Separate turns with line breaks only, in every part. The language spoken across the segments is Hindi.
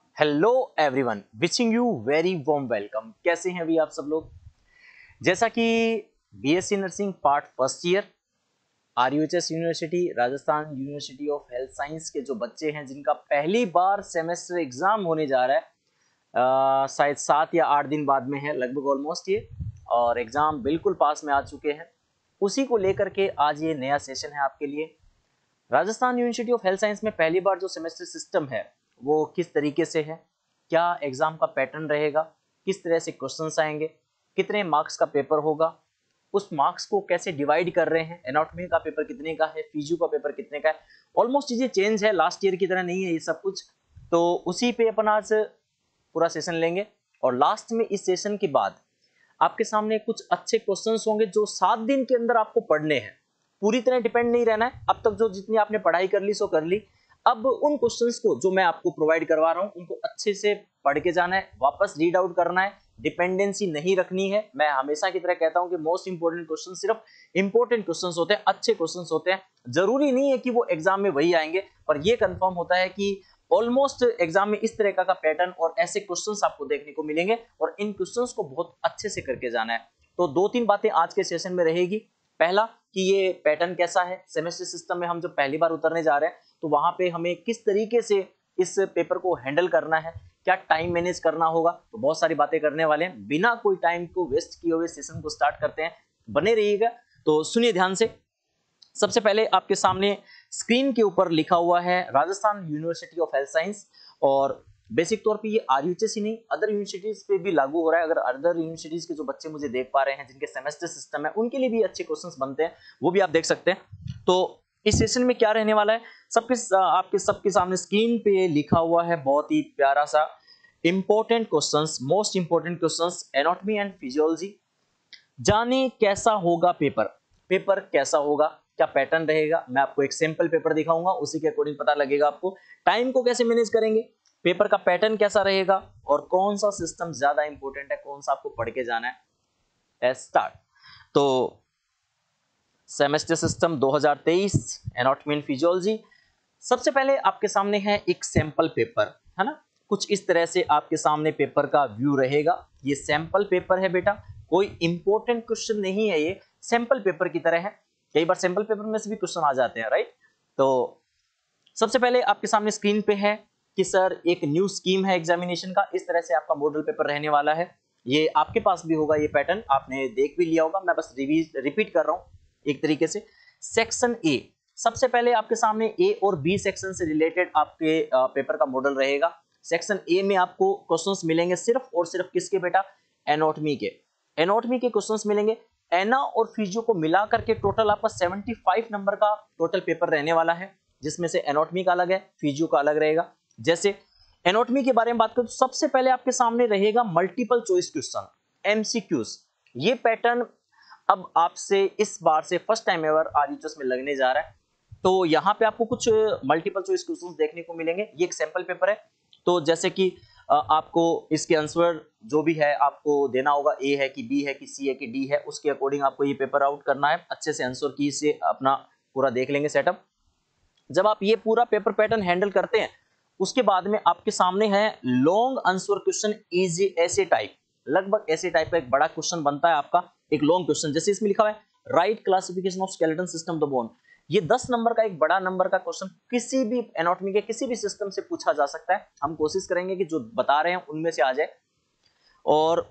Hello everyone, wishing you very warm welcome. कैसे हैं अभी आप सब लोग? जैसा कि BSc nursing part first year RUHS university, Rajasthan university of health science के जो बच्चे हैं जिनका पहली बार सेमेस्टर एग्जाम होने जा रहा है, शायद 7 या 8 दिन बाद में है लगभग ऑलमोस्ट ये, और एग्जाम बिल्कुल पास में आ चुके हैं। उसी को लेकर के आज ये नया सेशन है आपके लिए। Rajasthan university of health science में पहली बार जो सेमेस्टर सिस्टम है वो किस तरीके से है, क्या एग्जाम का पैटर्न रहेगा, किस तरह से क्वेश्चंस आएंगे, कितने मार्क्स का पेपर होगा, उस मार्क्स को कैसे डिवाइड कर रहे हैं, एनाटॉमी का पेपर कितने का है, फिजियो का पेपर कितने का है। ऑलमोस्ट चीजें चेंज है, लास्ट ईयर की तरह नहीं है ये सब कुछ। तो उसी पे अपन आज पूरा सेशन लेंगे और लास्ट में इस सेशन के बाद आपके सामने कुछ अच्छे क्वेश्चंस होंगे जो 7 दिन के अंदर आपको पढ़ने हैं। पूरी तरह डिपेंड नहीं रहना है, अब तक जो जितनी आपने पढ़ाई कर ली सो कर ली। अब उन क्वेश्चंस को जो मैं आपको प्रोवाइड करवा रहा हूं उनको अच्छे से पढ़ के जाना है, वापस रीड आउट करना है, डिपेंडेंसी नहीं रखनी है। मैं हमेशा की तरह कहता हूं कि मोस्ट इंपोर्टेंट क्वेश्चन सिर्फ इंपोर्टेंट क्वेश्चंस होते हैं, अच्छे क्वेश्चंस होते हैं। जरूरी नहीं है कि वो एग्जाम में वही आएंगे, पर ये कंफर्म होता है कि ऑलमोस्ट एग्जाम में इस तरह का पैटर्न और ऐसे क्वेश्चंस आपको देखने को मिलेंगे और इन क्वेश्चंस को बहुत अच्छे से करके जाना है। तो 2-3 बातें आज के सेशन में रहेगी। पहला कि ये पैटर्न कैसा है, सेमेस्टर सिस्टम में हम जो पहली बार उतरने जा रहे हैं तो वहां पे हमें किस तरीके से इस पेपर को हैंडल करना है, क्या टाइम मैनेज करना होगा। तो बहुत सारी बातें करने वाले हैं, बिना कोई टाइम को वेस्ट किए हुए सेशन को स्टार्ट करते हैं। बने रहिएगा। तो सुनिए ध्यान से। सबसे पहले आपके सामने स्क्रीन के ऊपर लिखा हुआ है Rajasthan university of health science, और बेसिक तौर पे ये आरयूएचएस ही नहीं अदर यूनिवर्सिटीज पे भी लागू हो रहा है। अगर अदर यूनिवर्सिटीज के जो बच्चे मुझे देख पा रहे हैं जिनके सेमेस्टर सिस्टम है उनके लिए भी अच्छे क्वेश्चंस बनते हैं, वो भी आप देख सकते हैं। तो इस सेशन में क्या रहने वाला है, आपके सबके सामने स्क्रीन पे लिखा हुआ है बहुत ही प्यारा सा important questions, most important questions, anatomy and physiology. जाने कैसा होगा पेपर, पेपर कैसा होगा, क्या पैटर्न रहेगा। मैं आपको एक सिंपल पेपर दिखाऊंगा, उसी के अकॉर्डिंग पता लगेगा आपको टाइम को कैसे मैनेज करेंगे, पेपर का पैटर्न कैसा रहेगा और कौन सा सिस्टम ज्यादा इंपॉर्टेंट है, कौन सा आपको पढ़ के जाना है। स्टार्ट। तो semester system 2023 anatomy and physiology. सबसे पहले आपके सामने है एक सैंपल पेपर, है ना। कुछ इस तरह से आपके सामने पेपर का व्यू रहेगा। ये सैंपल पेपर है बेटा, कोई इंपॉर्टेंट क्वेश्चन नहीं है, ये सैंपल पेपर की तरह है। कई बार सैंपल पेपर में से भी क्वेश्चन आ जाते हैं, राइट। तो सबसे पहले आपके सामने स्क्रीन पे है कि सर एक न्यू स्कीम है एग्जामिनेशन का, इस तरह से आपका मॉडल पेपर रहने वाला है। ये आपके पास भी होगा, ये पैटर्न आपने देख भी लिया होगा, मैं बस रिपीट कर रहा हूं एक तरीके से। सेक्शन ए, सबसे पहले आपके सामने ए और बी सेक्शन से रिलेटेड आपके पेपर का मॉडल रहेगा। सेक्शन ए में आपको क्वेश्चंस मिलेंगे सिर्फ और सिर्फ किसके बेटा, एनाटॉमी के। एनाटॉमी के क्वेश्चंस मिलेंगे। एना और फिजियो को मिला करके टोटल आपका 75 नंबर का टोटल पेपर रहने वाला है, जिसमें से एनाटॉमी का अलग है, फिजियो का अलग रहेगा। जैसे एनाटॉमी के बारे में बात करें तो सबसे पहले आपके सामने रहेगा मल्टीपल चॉइस क्वेश्चन, एमसीक्यूज। ये पैटर्न अब आपसे इस बार से फर्स्ट टाइम एवर आरयूएचएस में लगने जा रहा है। तो यहाँ पे आपको कुछ मल्टीपल चॉइस क्वेश्चंस देखने को मिलेंगे। ये एक सैंपल पेपर है, तो जैसे कि आपको इसके आंसर जो भी है आपको देना होगा, ए है कि बी है कि सी है कि डी है, उसके अकॉर्डिंग आपको ये पेपर आउट करना है। अच्छे से आंसर की से अपना पूरा देख लेंगे सेटअप। जब आप ये पूरा पेपर पैटर्न हैंडल करते हैं उसके बाद में आपके सामने है लॉन्ग आंसर क्वेश्चन, इजी ऐसे टाइप, लगभग ऐसे टाइप का एक बड़ा क्वेश्चन बनता है आपका, एक लॉन्ग क्वेश्चन। जैसे इसमें लिखा हुआ है write classification of skeleton system the bone. ये 10 नंबर का एक बड़ा नंबर का क्वेश्चन किसी भी एनाटॉमी के किसी भी सिस्टम से पूछा जा सकता है। हम कोशिश करेंगे कि जो बता रहे हैं उनमें से आ जाए। और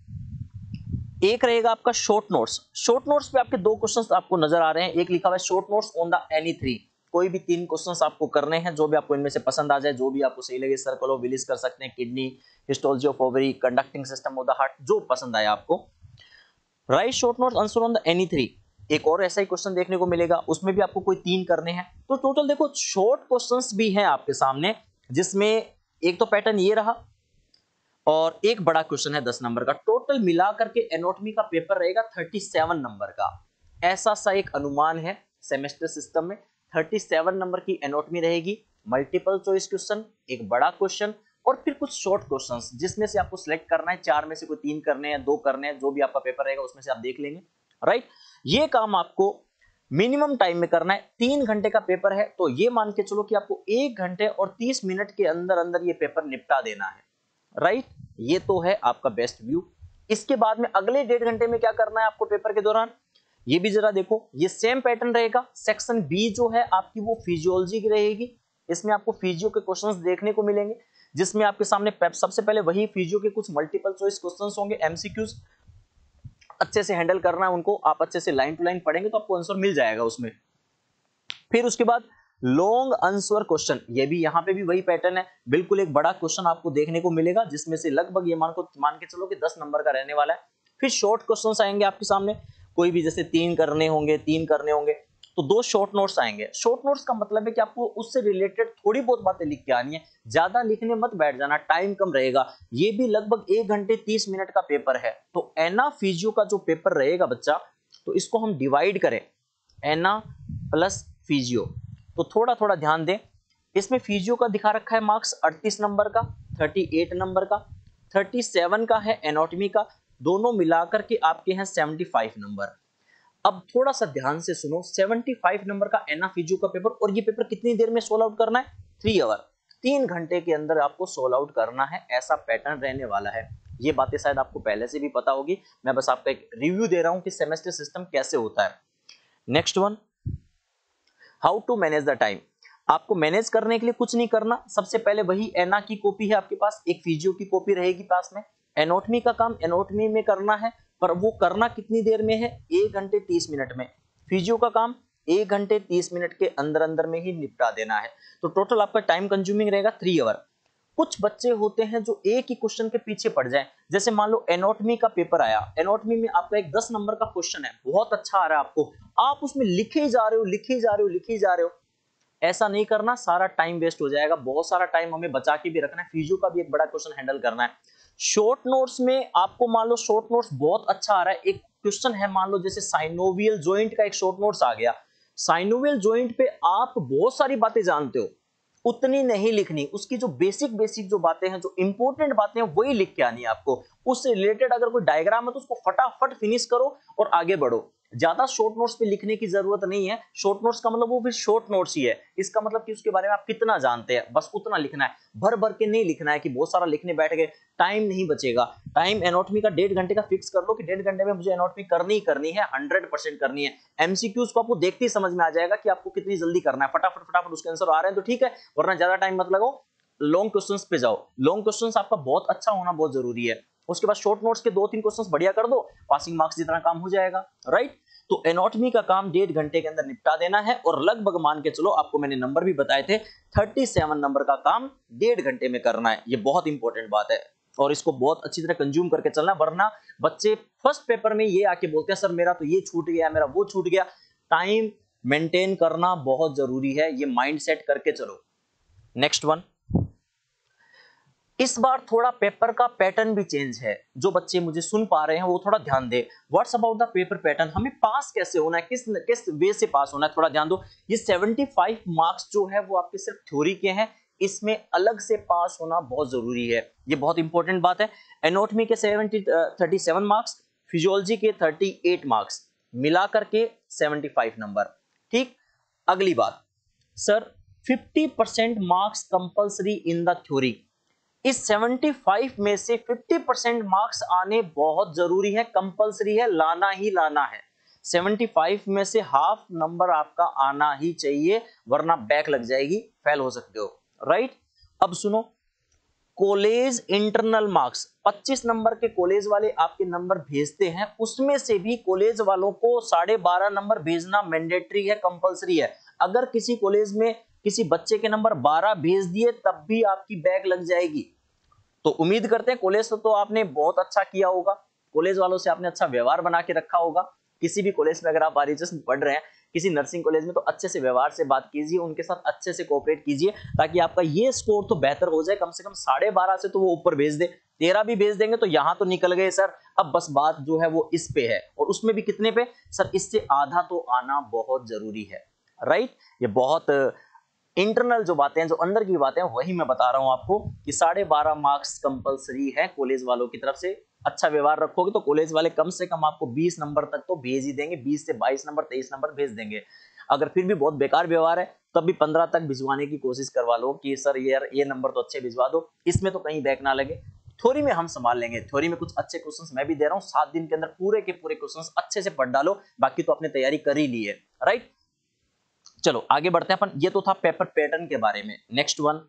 एक रहेगा आपका शॉर्ट नोट्स। शॉर्ट नोट्स पे आपके 2 क्वेश्चंस आपको नजर आ रहे हैं। एक लिखा हुआ है short notes on the any 3। कोई भी 3 क्वेश्चंस आपको करने हैं, जो भी आपको इनमें से पसंद आ जाए, जो भी आपको सही लगे। सर्कल ऑफ विलिस कर सकते हैं, kidney, histology of ovary, conducting system of the heart, जो पसंद आए आपको। Write short notes answer on the any 3। एक और ऐसा ही क्वेश्चन देखने को मिलेगा, उसमें भी आपको कोई 3 करने हैं। तो टोटल देखो शॉर्ट क्वेश्चंस भी हैं आपके सामने, जिसमें एक तो पैटर्न ये रहा और एक बड़ा क्वेश्चन है 10 नंबर का। टोटल मिलाकर के एनाटॉमी का पेपर रहेगा 37 नंबर का। ऐसा सा एक अनुमान है सेमेस्टर सिस्टम में। 37 नंबर की एनाटॉमी रहेगी, मल्टीपल चॉइस क्वेश्चन, एक बड़ा क्वेश्चन और फिर कुछ शॉर्ट क्वेश्चंस, जिसमें से आपको सिलेक्ट करना है। 4 में से कोई 3 करने हैं, 2 करने हैं, जो भी आपका पेपर रहेगा उसमें से आप देख लेंगे, राइट। ये काम आपको मिनिमम टाइम में करना है। 3 घंटे का पेपर है तो ये मान के चलो कि आपको 1 घंटे और 30 मिनट के अंदर अंदर ये पेपर निपटा देना है, राइट। ये तो है आपका बेस्ट व्यू। इसके बाद में अगले 1.5 घंटे में क्या करना है आपको पेपर के दौरान, ये भी जरा देखो। ये सेम पैटर्न रहेगा। सेक्शन बी जो है आपकी वो फिजियोलॉजी की रहेगी। इसमें आपको फिजियो के क्वेश्चंस देखने को मिलेंगे, जिसमें आपके सामने सबसे पहले वही फिजियो के कुछ मल्टीपल चॉइस क्वेश्चंस होंगे, एमसीक्यूज। अच्छे से हैंडल करना है उनको, आप अच्छे से लाइन टू लाइन पढ़ेंगे तो आपको आंसर मिल जाएगा उसमें। फिर उसके बाद लॉन्ग आंसर क्वेश्चन, ये भी यहाँ पे भी वही पैटर्न है। बिल्कुल एक बड़ा क्वेश्चन आपको देखने को मिलेगा, जिसमें से लगभग ये मान के चलो कि 10 नंबर का रहने वाला है। फिर शॉर्ट क्वेश्चंस आएंगे आपके सामने, कोई भी, जैसे 3 करने होंगे तो 2 शॉर्ट नोट्स आएंगे। शॉर्ट नोट्स का मतलब है कि आपको उससे रिलेटेड थोड़ी बहुत बातें लिख के आनी है, ज्यादा लिखने मत बैठ जाना, टाइम कम रहेगा। ये भी लगभग 1 घंटे 30 मिनट का पेपर है। तो एना फिजियो का जो पेपर रहेगा बच्चा, तो इसको हम डिवाइड करें एना प्लस फिजियो, तो थोड़ा थोड़ा ध्यान दें। इसमें फिजियो का दिखा रखा है मार्क्स 38 नंबर का, 38 नंबर का, 37 का है एनाटॉमी का, दोनों मिलाकर के आपके हैं 75 नंबर। अब थोड़ा सा ध्यान से सुनो, 75 नंबर का एना फिजियो का पेपर, और ये पेपर कितनी देर में सोल्व आउट करना है, 3 आवर, 3 घंटे के अंदर आपको सोल्व आउट करना है, ऐसा पैटर्न रहने वाला है। ये बातें शायद आपको पहले से भी पता होगी, मैं बस आपका एक रिव्यू दे रहा हूं कि सेमेस्टर सिस्टम कैसे होता है। Next one, how to manage the time. आपको मैनेज करने के लिए कुछ नहीं करना, सबसे पहले वही एना की कॉपी है आपके पास, एक फिजियो की कॉपी रहेगी पास में। एनाटॉमी का काम एनाटॉमी में करना है, पर वो करना कितनी देर में है, 1 घंटे 30 मिनट में। फिजियो का काम 1 घंटे 30 मिनट के अंदर अंदर में ही निपटा देना है। तो टोटल आपका टाइम कंज्यूमिंग रहेगा 3 आवर। कुछ बच्चे होते हैं जो एक ही क्वेश्चन के पीछे पड़ जाएं, जैसे मान लो एनाटॉमी का पेपर आया, एनाटॉमी में आपका एक 10 नंबर का क्वेश्चन है, बहुत अच्छा आ रहा है आपको, आप उसमें लिखे ही जा रहे हो। ऐसा नहीं करना, सारा टाइम वेस्ट हो जाएगा। बहुत सारा टाइम हमें बचा के भी रखना है, फिजियो का भी एक बड़ा क्वेश्चन हैंडल करना है। शॉर्ट नोट्स में आपको मान लो शॉर्ट नोट्स बहुत अच्छा आ रहा है, एक क्वेश्चन है मान लो जैसे साइनोवियल जॉइंट का एक शॉर्ट नोट्स आ गया। साइनोवियल जॉइंट पे आप बहुत सारी बातें जानते हो, उतनी नहीं लिखनी, उसकी जो बेसिक जो बातें हैं, जो इंपॉर्टेंट बातें हैं, वही लिख के आनी है आपको। उससे रिलेटेड अगर कोई डायग्राम है तो उसको फटाफट फिनिश करो और आगे बढ़ो। ज्यादा शॉर्ट नोट्स पे लिखने की जरूरत नहीं है। शॉर्ट नोट्स का मतलब वो फिर शॉर्ट नोट्स ही है, इसका मतलब कि उसके बारे में आप कितना जानते हैं, बस उतना लिखना है। भर भर के नहीं लिखना है कि बहुत सारा लिखने बैठ गए, टाइम नहीं बचेगा। टाइम एनाटॉमी का 1.5 घंटे का फिक्स कर लो कि 1.5 घंटे में मुझे एनाटॉमी करनी है, 100% करनी है। एमसीक्यूज को आपको देखते ही समझ में आ जाएगा कि आपको कितनी जल्दी करना है, फटाफट उसके आंसर आ रहे हैं तो ठीक है, वरना ज्यादा टाइम मत लगाओ, लॉन्ग क्वेश्चंस पे जाओ। लॉन्ग क्वेश्चंस आपका बहुत अच्छा होना बहुत जरूरी है। उसके बाद शॉर्ट नोट्स के 2-3 क्वेश्चंस बढ़िया कर दो, पासिंग मार्क्स जितना काम हो जाएगा, राइट। तो एनाटॉमी का काम 1.5 घंटे के अंदर निपटा देना है, और लगभग मान के चलो, आपको मैंने नंबर भी बताए थे, 37 नंबर का काम 1.5 घंटे में करना है। ये बहुत इंपॉर्टेंट बात है, और इसको बहुत अच्छी तरह कंज्यूम करके चलना, वरना बच्चे फर्स्ट पेपर में ये आके बोलते हैं सर मेरा तो ये छूट गया, मेरा वो छूट गया। टाइम मेंटेन करना बहुत जरूरी है, ये माइंड सेट करके चलो। नेक्स्ट वन, इस बार थोड़ा पेपर का पैटर्न भी चेंज है। जो बच्चे मुझे सुन पा रहे हैं वो थोड़ा ध्यान दे। What's about the paper pattern, हमें पास कैसे होना है, किस वे से पास होना है, थोड़ा ध्यान दो। ये 75 मार्क्स जो है वो आपके सिर्फ थ्योरी के हैं, इसमें अलग से पास होना बहुत जरूरी है, ये बहुत इंपॉर्टेंट बात है। एनाटॉमी के 37 मार्क्स, फिजियोलॉजी के 38 मार्क्स, मिलाकर के 75 नंबर। ठीक, अगली बात, sir 50% marks compulsory in the theory. इस 75 में से 50% मार्क्स आने बहुत जरूरी है, कंपलसरी है, लाना ही लाना है। 75 में से हाफ नंबर आपका आना ही चाहिए, वरना बैक लग जाएगी, फेल हो सकते हो, राइट। अब सुनो, कॉलेज इंटरनल मार्क्स 25 नंबर के कॉलेज वाले आपके नंबर भेजते हैं, उसमें से भी कॉलेज वालों को 12.5 नंबर भेजना मैंडेटरी है, कंपलसरी है। अगर किसी कॉलेज में किसी बच्चे के नंबर 12 भेज दिए तब भी आपकी बैक लग जाएगी। तो उम्मीद करते हैं कॉलेज तो आपने बहुत अच्छा किया होगा, कॉलेज वालों से आपने अच्छा व्यवहार बना के रखा होगा। किसी भी कॉलेज में अगर आप आरएचएस में पढ़ रहे हैं, किसी नर्सिंग कॉलेज में, तो अच्छे से व्यवहार से बात कीजिए, उनके साथ अच्छे से कोऑपरेट कीजिए, ताकि आपका ये स्कोर तो बेहतर हो जाए। कम से कम 12.5 से तो वो ऊपर भेज दे, 13 भी भेज देंगे तो यहां तो निकल गए सर। अब बस बात जो है वो इस पे है, और उसमें भी कितने पे सर, इससे आधा तो आना बहुत जरूरी है, राइट। ये बहुत इंटरनल जो बातें हैं, जो अंदर की बातें हैं, वही मैं बता रहा हूं आपको कि 12.5 मार्क्स कंपलसरी है कॉलेज वालों की तरफ से। अच्छा व्यवहार रखोगे तो कॉलेज वाले कम से कम आपको 20 नंबर तक तो भेज ही देंगे, 20 से 22 नंबर 23 नंबर भेज देंगे। अगर फिर भी बहुत बेकार व्यवहार है तब भी 15 तक भिजवाने की कोशिश करवा लो कि सर ये नंबर तो अच्छे भिजवा दो, इसमें तो कहीं बैक ना लगे। थ्योरी में हम संभाल लेंगे, थ्योरी में कुछ अच्छे क्वेश्चंस मैं भी दे रहा हूँ, 7 दिन के अंदर पूरे के पूरे क्वेश्चंस अच्छे से पढ़ डालो, बाकी तो आपने तैयारी कर ही ली है, राइट। चलो आगे बढ़ते हैं अपन, ये तो था पेपर पैटर्न के बारे में। Next one,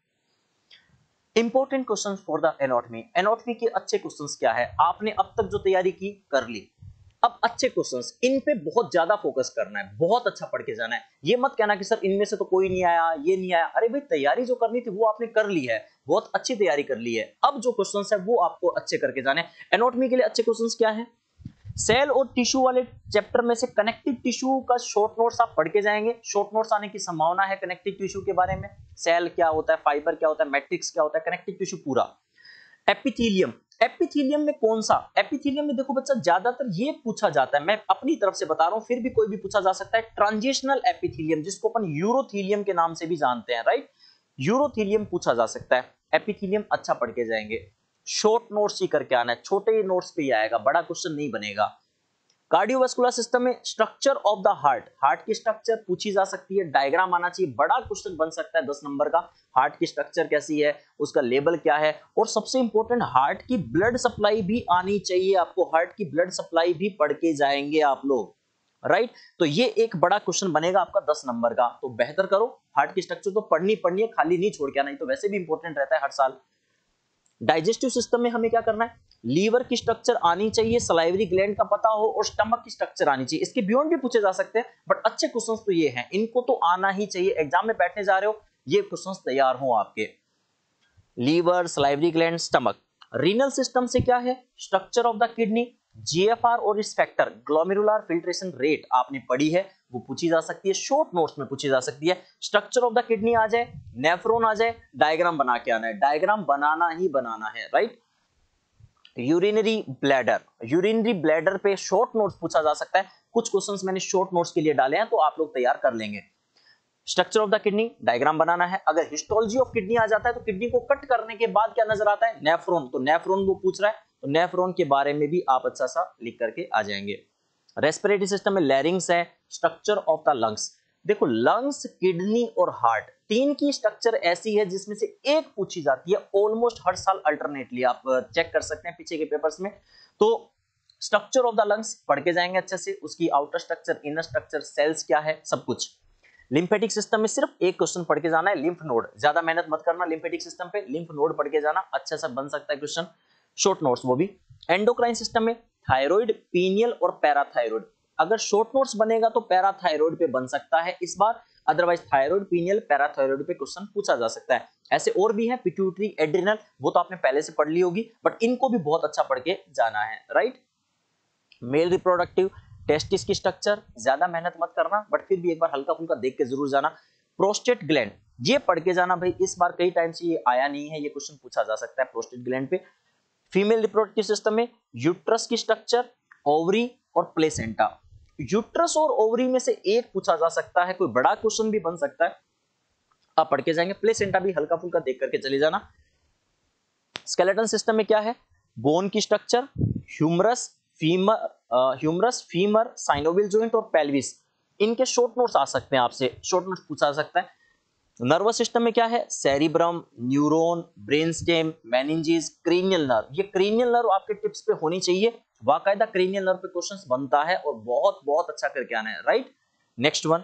important questions for the anatomy. Anatomy के अच्छे क्वेश्चंस क्या है, आपने अब तक जो तैयारी की कर ली, अब अच्छे क्वेश्चंस इन पे बहुत ज्यादा फोकस करना है, बहुत अच्छा पढ़ के जाना है। ये मत कहना कि सर इनमें से तो कोई नहीं आया, ये नहीं आया। अरे भाई तैयारी जो करनी थी वो आपने कर ली है, बहुत अच्छी तैयारी कर ली है, अब जो क्वेश्चंस है वो आपको अच्छे करके जाने। एनाटॉमी के लिए अच्छे क्वेश्चंस क्या है, सेल और टिश्यू वाले चैप्टर में से कनेक्टिव टिश्यू का शॉर्ट नोट्स आप पढ़ के जाएंगे, शॉर्ट नोट्स आने की संभावना है कनेक्टिव टिश्यू के बारे में, सेल क्या होता है, फाइबर क्या होता है, मैट्रिक्स क्या होता है, कनेक्टिव टिश्यू पूरा। एपिथेलियम, एपिथेलियम में कौन सा, एपिथेलियम में देखो बच्चा ज्यादातर ये पूछा जाता है, मैं अपनी तरफ से बता रहा हूं, फिर भी कोई भी पूछा जा सकता है, ट्रांजिशनल एपिथेलियम जिसको अपन यूरोथेलियम के नाम से भी जानते हैं, राइट। यूरोथेलियम पूछा जा सकता है, एपिथेलियम अच्छा पढ़ के जाएंगे। शॉर्ट नोट्स ही करके आना है, छोटे नोट्स पे ही आएगा, बड़ा क्वेश्चन नहीं बनेगा। कार्डियोवास्कुलर सिस्टम में structure of the heart, heart की स्ट्रक्चर पूछी जा सकती है, डायग्राम आना चाहिए, बड़ा क्वेश्चन बन सकता है 10 नंबर का। हार्ट की स्ट्रक्चर कैसी है, उसका लेवल क्या है, और सबसे इंपॉर्टेंट हार्ट की ब्लड सप्लाई भी आनी चाहिए आपको, हार्ट की ब्लड सप्लाई भी पढ़ के जाएंगे आप लोग, राइट। तो ये एक बड़ा क्वेश्चन बनेगा आपका 10 नंबर का, तो बेहतर करो, हार्ट की स्ट्रक्चर तो पढ़नी है, खाली नहीं छोड़ के आना, नहीं तो वैसे भी इंपॉर्टेंट रहता है हर साल। डाइजेस्टिव सिस्टम में हमें क्या करना है, लीवर की स्ट्रक्चर आनी चाहिए, सलाइवरी ग्लैंड का पता हो, और स्टमक की स्ट्रक्चर आनी चाहिए। इसके बियॉन्ड भी पूछे जा सकते हैं, बट अच्छे क्वेश्चंस तो ये हैं, इनको तो आना ही चाहिए, एग्जाम में बैठने जा रहे हो ये क्वेश्चंस तैयार हो आपके। Liver, salivary gland, stomach. Renal system से क्या है, structure of the kidney, GFR और इस फैक्टर ग्लोमेरुलर फिल्ट्रेशन रेट आपने पढ़ी है, वो पूछी जा सकती है, शॉर्ट नोट्स में पूछी जा सकती है। स्ट्रक्चर ऑफ द किडनी आ जाए, नेफ्रॉन आ जाए, डायग्राम बना के आना है, डायग्राम बनाना ही बनाना है, right. Urinary bladder, urinary bladder पे शॉर्ट नोट्स पूछा जा सकता है, कुछ क्वेश्चंस मैंने शॉर्ट नोट्स के लिए डाले हैं, तो आप लोग तैयार कर लेंगे। Structure of the kidney, diagram बनाना है। अगर हिस्टोलॉजी ऑफ किडनी आ जाता है तो किडनी को कट करने के बाद क्या नजर आता है, नेफ्रॉन, तो नेफ्रॉन वो पूछ रहा है, तो नेफ्रॉन के बारे में भी आप अच्छा सा लिख करके आ जाएंगे। रेस्पिरेटरी सिस्टम में लैरिंग्स है, स्ट्रक्चर ऑफ द लंग्स। देखो लंग्स, किडनी और हार्ट, तीन की स्ट्रक्चर ऐसी है जिसमें से एक पूछी जाती है ऑलमोस्ट हर साल अल्टरनेटली, आप चेक कर सकते हैं पीछे के पेपर्स में। तो स्ट्रक्चर ऑफ द लंग्स पढ़ के जाएंगे अच्छे से, उसकी outer structure, inner structure, cells क्या है, सब कुछ। लिम्फेटिक सिस्टम में सिर्फ एक क्वेश्चन पढ़ के जाना है, लिम्फ नोड, ज्यादा मेहनत मत करना लिम्फेटिक सिस्टम पे, लिम्फ नोड पढ़ के जाना, अच्छा सा बन सकता है क्वेश्चन, शॉर्ट नोट्स वो भी। एंडोक्राइन सिस्टम में थायराइड, पीनियल और पैराथायराइड, अगर शॉर्ट नोट्स बनेगा तो पैराथायराइड पे बन सकता है इस बार, अदरवाइज थायराइड, पीनियल, पैराथायराइड पे क्वेश्चन पूछा जा सकता है। ऐसे और भी है, पिट्यूटरी, एड्रिनल, वो तो आपने पहले से पढ़ ली होगी, बट इनको भी बहुत अच्छा पढ़ के जाना है, राइट। मेल रिप्रोडक्टिव, टेस्टिस की स्ट्रक्चर, ज्यादा मेहनत मत करना, बट फिर भी एक बार हल्का फुल्का देख के जरूर जाना। प्रोस्टेट ग्लैंड, ये पढ़ के जाना भाई, इस बार कई टाइम से ये आया नहीं है, ये क्वेश्चन पूछा जा सकता है प्रोस्टेट ग्लैंड पे। फीमेल रिप्रोडक्टिव सिस्टम में यूट्रस की स्ट्रक्चर, ओवरी और प्लेसेंटा, यूट्रस और ओवरी में से एक पूछा जा सकता है, कोई बड़ा क्वेश्चन भी बन सकता है, आप पढ़ के जाएंगे। प्लेसेंटा भी हल्का फुल्का देख करके चले जाना। स्केलेटन सिस्टम में क्या है, बोन की structure, humerus, humerus, femur, synovial joint और पेल्विस, इनके शॉर्ट नोट्स आ सकते हैं, आपसे शॉर्ट नोट्स पूछा सकता है। नर्वस सिस्टम में क्या है, cerebrum, neuron, brain stem, meninges, cranial nerve, ये क्रेनियल नर्व आपके टिप्स पे होनी चाहिए, बाकायदा क्रेनियल नर्व पे क्वेश्चंस बनता है, और बहुत बहुत अच्छा करके आना है, राइट। नेक्स्ट वन,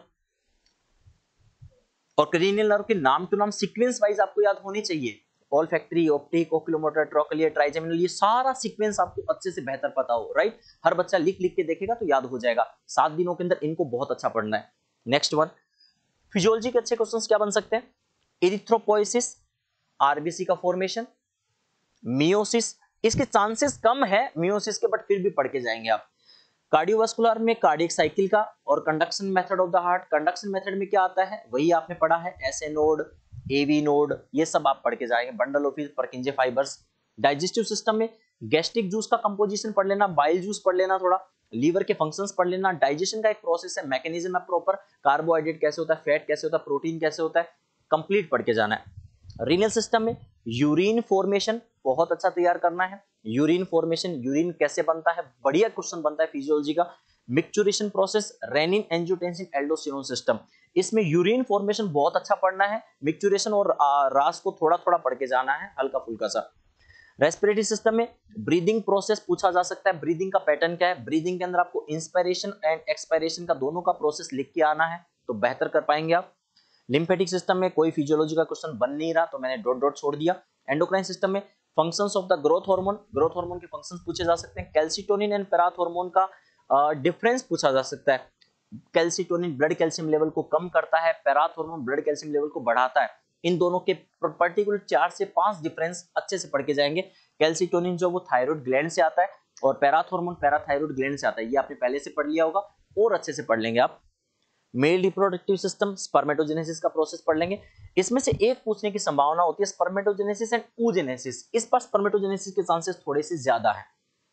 और क्रेनियल नर्व के नाम टू नाम सीक्वेंस वाइज आपको याद होने चाहिए, olfactory, optic, oculomotor, trochlear, trigeminal, ये सारा सीक्वेंस आपको अच्छे से बेहतर पता हो, राइट। हर बच्चा लिख लिख के देखेगा तो याद हो जाएगा, 7 दिनों के अंदर इनको बहुत अच्छा पढ़ना है। नेक्स्ट वन, फिजियोलॉजी के अच्छे क्वेश्चंस क्या बन सकते हैं, इरिथ्रोपोइसिस, आरबीसी का फॉर्मेशन, मियोसिस, इसके चांसेस कम है मियोसिस के, बट फिर भी पढ़ के जाएंगे आप। कार्डियोवास्कुलर में कार्डियक साइकिल का, और conduction method of the heart, conduction method में क्या आता है वही आपने पढ़ा है, एसए नोड, एवी नोड, ये सब आप पढ़ के जाएंगे, bundle of Purkinje fibres. Digestive system में गैस्ट्रिक जूस का कंपोजिशन पढ़ लेना, बाइल जूस पढ़ लेना थोड़ा, लीवर के फंक्शंस पढ़ लेना, डाइजेशन का एक प्रोसेस है, मैकेनिज्म है प्रॉपर, कार्बोहाइड्रेट कैसे होता है, फैट कैसे होता है, प्रोटीन कैसे होता है, कंप्लीट पढ़ के जाना है। रीनल सिस्टम में यूरिन फॉर्मेशन बहुत अच्छा तैयार करना है, यूरिन फॉर्मेशन, यूरिन कैसे बनता है, बढ़िया क्वेश्चन बनता है फिजियोलॉजी का। Micturition process, renin angiotensin aldosterone system, इसमें यूरिन फॉर्मेशन बहुत अच्छा पढ़ना है, मिक्चुरेशन और रास को थोड़ा थोड़ा पढ़ के जाना है, हल्का फुल्का सा। रेस्पिरेटरी सिस्टम में ब्रीदिंग प्रोसेस पूछा जा सकता है, ब्रीदिंग का पैटर्न क्या है, ब्रीदिंग के अंदर आपको इंस्पिरेशन एंड एक्सपायरेशन का दोनों का प्रोसेस लिख के आना है तो बेहतर कर पाएंगे आप। लिम्फेटिक सिस्टम में कोई फिजियोलॉजी का क्वेश्चन बन नहीं रहा तो मैंने डॉट डॉट छोड़ दिया। एंडोक्राइन सिस्टम में functions of the growth hormone के फंक्शंस पूछे जा सकते हैं। कैल्सिटोनिन एंड पैराथ हार्मोन का डिफरेंस पूछा जा सकता है। कैल्सिटोनिन ब्लड कैल्शियम लेवल को कम करता है, parathormone blood calcium level को बढ़ाता है। इन दोनों के पर्टिकुलर 4 से 5 डिफरेंस अच्छे से पढ़ के जाएंगे। कैल्सिटोनिन जो वो थायराइड ग्लैंड से आता है और पैराथ हार्मोन पैराथायराइड ग्लैंड से आता है, ये आपने पहले से पढ़ लिया होगा और अच्छे से पढ़ लेंगे आप। मेल रिप्रोडक्टिव सिस्टम, स्पर्मेटोजेनेसिस का प्रोसेस पढ़ लेंगे। इसमें से एक पूछने की संभावना होती है स्पर्मेटोजेनेसिस एंड oogenesis। इस पर स्पर्मेटोजेनेसिस के चांसेस थोड़े से ज्यादा है।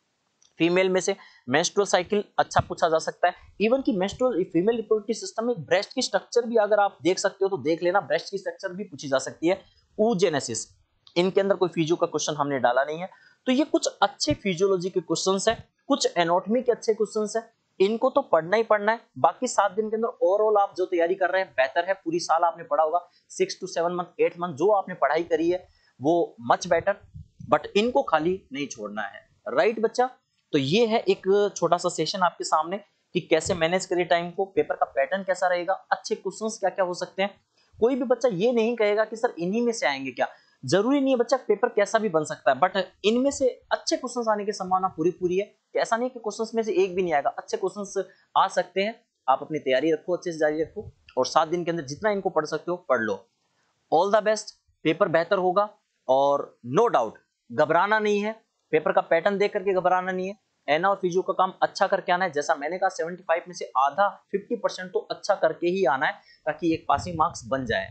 फीमेल में से मेंस्ट्रुअल साइकिल अच्छा पूछा जा सकता है। इवन की मेंस्ट्रुअल फीमेल रिप्रोडक्टिव सिस्टम में ब्रेस्ट की स्ट्रक्चर भी अगर आप देख सकते हो तो देख लेना, ब्रेस्ट की स्ट्रक्चर भी पूछी जा सकती है। oogenesis, इनके अंदर कोई फिजियो का क्वेश्चन हमने डाला नहीं है। तो ये कुछ अच्छे फिजियोलॉजी के क्वेश्चंस हैं, कुछ एनाटॉमी के अच्छे क्वेश्चंस हैं, इनको तो पढ़ना ही पढ़ना है। बाकी 7 दिन के अंदर ओवरऑल आप जो तैयारी कर रहे हैं बेहतर है। पूरी साल आपने पढ़ा होगा, 6 to 7 मंथ 8 मंथ जो आपने पढ़ाई करी है वो मच बेटर, बट इनको खाली नहीं छोड़ना है। राइट बच्चा, तो ये है एक छोटा सा सेशन आपके सामने कि कैसे मैनेज करें टाइम को, पेपर का पैटर्न कैसा रहेगा, अच्छे क्वेश्चंस क्या क्या हो सकते हैं। कोई भी बच्चा ये नहीं कहेगा कि सर इन्हीं में से आएंगे, क्या जरूरी नहीं है बच्चा, पेपर कैसा भी बन सकता है, बट इनमें से अच्छे क्वेश्चंस आने की संभावना पूरी पूरी है। ऐसा नहीं कि क्वेश्चंस में से एक भी नहीं आएगा, अच्छे क्वेश्चंस आ सकते हैं। आप अपनी तैयारी रखो, अच्छे से जारी रखो और 7 दिन के अंदर जितना इनको पढ़ सकते हो पढ़ लो। ऑल द बेस्ट, पेपर बेहतर होगा और नो डाउट घबराना नहीं है। पेपर का पैटर्न देख करके घबराना नहीं है। एना और फिजियो का काम अच्छा करके आना है। जैसा मैंने कहा 75 में से आधा 50% तो अच्छा करके ही आना है ताकि एक पासिंग मार्क्स बन जाए।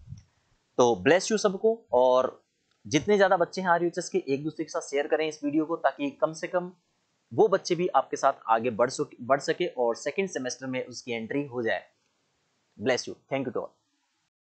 तो ब्लेस यू सबको, और जितने ज्यादा बच्चे हैं आरयूएचएस के एक दूसरे के साथ शेयर करें इस वीडियो को ताकि कम से कम वो बच्चे भी आपके साथ आगे बढ़ सके और सेकंड सेमेस्टर में उसकी एंट्री हो जाए। Bless you, thank you to all.